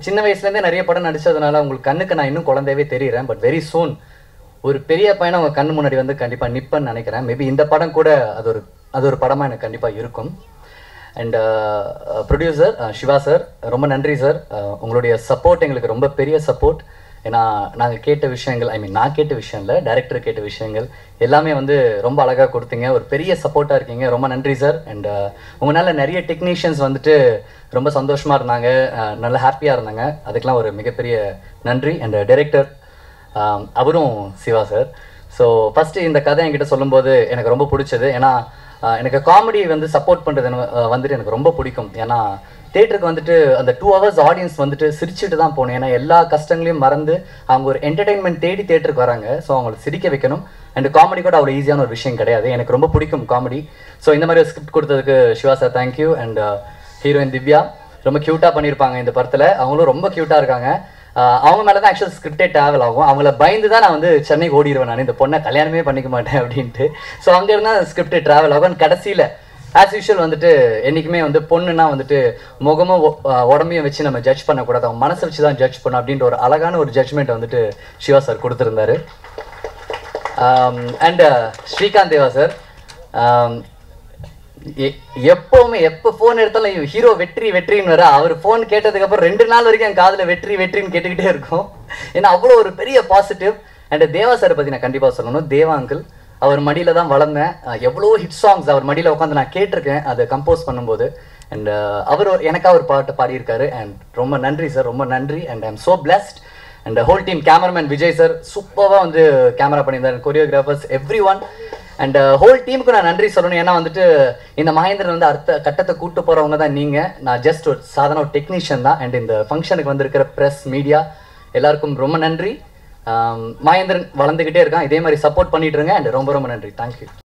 சின்ன வயசுலேருந்தே நிறைய படம் நடிச்சதுனால உங்களுக்கு கண்ணுக்கு நான் இன்னும் குழந்தையவே தெரியுறேன். பட் வெரி சூன் ஒரு பெரிய பையனை உங்கள் கண்ணு முன்னாடி வந்து கண்டிப்பாக நிற்பேன்னு நினைக்கிறேன். மேபி இந்த படம் கூட அது ஒரு படமாக எனக்கு கண்டிப்பாக இருக்கும். அண்ட் ப்ரொடியூசர் சிவா சார், ரொம்ப நன்றி சார். உங்களுடைய சப்போர்ட் எங்களுக்கு ரொம்ப பெரிய சப்போர்ட். ஏன்னா நாங்கள் கேட்ட விஷயங்கள், நான் கேட்ட விஷயம் இல்லை, டைரக்டர் கேட்ட விஷயங்கள் எல்லாமே வந்து ரொம்ப அழகாக கொடுத்தீங்க. ஒரு பெரிய சப்போர்ட்டாக இருக்கீங்க. ரொம்ப நன்றி சார். அண்ட் உங்களால் நிறைய டெக்னீஷியன்ஸ் வந்துட்டு ரொம்ப சந்தோஷமாக இருந்தாங்க, நல்ல ஹாப்பியாக இருந்தாங்க. அதுக்கெலாம் ஒரு மிகப்பெரிய நன்றி. அண்ட் டைரக்டர் அவரும் சிவா சார். ஸோ ஃபஸ்ட்டு இந்த கதை என்கிட்ட சொல்லும்போது எனக்கு ரொம்ப பிடிச்சது. ஏன்னா எனக்கு காமெடி வந்து சப்போர்ட் பண்ணுறது வந்துட்டு எனக்கு ரொம்ப பிடிக்கும். ஏன்னா தேட்டருக்கு வந்துட்டு அந்த 2 hours ஆடியன்ஸ் வந்துட்டு சிரிச்சுட்டு தான் போகணும். ஏன்னா எல்லா கஷ்டங்களையும் மறந்து அவங்க ஒரு என்டர்டெயின்மெண்ட் தேடி தேட்டருக்கு வராங்க. ஸோ அவங்களை சிரிக்க வைக்கணும். அண்ட் காமெடி கூட அவ்வளோ ஈஸியான ஒரு விஷயம் கிடையாது. எனக்கு ரொம்ப பிடிக்கும் காமெடி. ஸோ இந்த மாதிரி ஒரு ஸ்கிரிப்ட் கொடுத்ததுக்கு Siva sir thank you. And heroine Divya ரொம்ப க்யூட்டாக பண்ணியிருப்பாங்க இந்த படத்தில். அவங்களும் ரொம்ப க்யூட்டாக இருக்காங்க. அவங்க மேலே தான் ஆக்சுவல் ஸ்கிரிப்டே ட்ராவல் ஆகும். அவங்கள பயந்து தான் நான் வந்து சென்னைக்கு ஓடிடுவேன். நான் இந்த பொண்ணை கல்யாணமே பண்ணிக்க மாட்டேன் அப்படின்ட்டு. ஸோ அங்கே இருந்தால் ஸ்கிரிப்டே ட்ராவல் ஆகும். கடைசியில் ஆஸ் யூஷுவல் வந்துட்டு என்றைக்குமே வந்து பொண்ணுன்னா வந்துட்டு முகமும் உடம்பையும் வச்சு நம்ம ஜட்ஜ் பண்ணக்கூடாது, அவங்க மனசை வச்சு தான் ஜட்ஜ் பண்ணணும் அப்படின்ற ஒரு அழகான ஒரு ஜட்ஜ்மெண்ட் வந்துட்டு சிவா சார் கொடுத்துருந்தாரு. அண்ட் ஸ்ரீகாந்த் தேவா சார் எப்போவுமே எப்போ ஃபோன் எடுத்தாலும் ஹீரோ வெற்றி வெற்றின்னு வர. அவர் ஃபோன் கேட்டதுக்கப்புறம் 2 நாள் வரைக்கும் என் காதில் வெற்றி வெற்றின்னு கேட்டுக்கிட்டே இருக்கும். ஏன்னா அவ்வளோ ஒரு பெரிய பாசிட்டிவ். அண்ட் தேவா சாரை பற்றி நான் கண்டிப்பாக சொல்லணும். தேவா அங்கிள், அவர் மடியில் தான் வளர்ந்தேன். எவ்வளோ ஹிட் சாங்ஸ் அவர் மடியில் உட்காந்து நான் கேட்டிருக்கேன் அதை கம்போஸ் பண்ணும்போது. அண்ட் அவர் எனக்காக ஒரு பாட்டு பாடியிருக்காரு. அண்ட் ரொம்ப நன்றி சார், ரொம்ப நன்றி. And I am so blessed. And whole team, cameraman Vijay sir சூப்பராக வந்து கேமரா பண்ணியிருந்தார், choreographers everyone. And whole டீமுக்கு நான் நன்றி சொல்லணும். ஏன்னா வந்துட்டு இந்த மகேந்திரன் வந்து அடுத்த கட்டத்தை கூட்டு போகிறவங்க தான் நீங்கள். நான் ஜஸ்ட் ஒரு சாதாரண ஒரு டெக்னீஷியன் தான். அண்ட் இந்த ஃபங்க்ஷனுக்கு வந்திருக்கிற ப்ரெஸ் மீடியா எல்லாருக்கும் ரொம்ப நன்றி. மகேந்திரன் வளர்ந்துக்கிட்டே இருக்கான், இதே மாதிரி சப்போர்ட் பண்ணிட்டு இருங்க. அண்ட் ரொம்ப ரொம்ப நன்றி. தேங்க்யூ.